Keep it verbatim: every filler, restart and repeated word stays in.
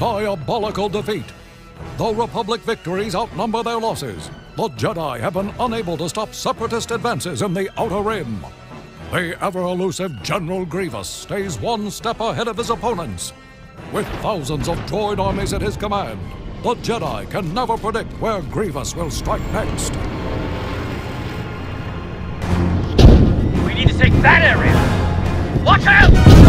diabolical defeat. Though Republic victories outnumber their losses, the Jedi have been unable to stop Separatist advances in the Outer Rim. The ever-elusive General Grievous stays one step ahead of his opponents. With thousands of droid armies at his command, the Jedi can never predict where Grievous will strike next. We need to take that area! Watch out!